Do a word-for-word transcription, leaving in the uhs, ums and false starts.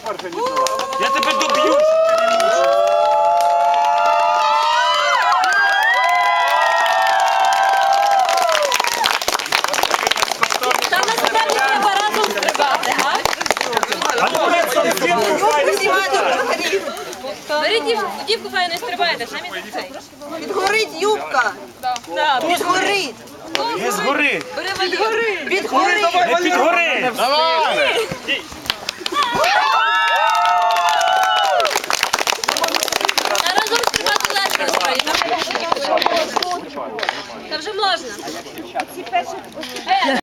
Я тебе доб'ю! Та насправді треба разом стрибати, а? Беріть дівку, дівку файно не стрибаєте, самі за цей. Підгорить юбка. Підгорить. Не згори! Бери валір. Підгорить. Не підгори! Давай! Та разом стрибати легко насправді. Та вже можна.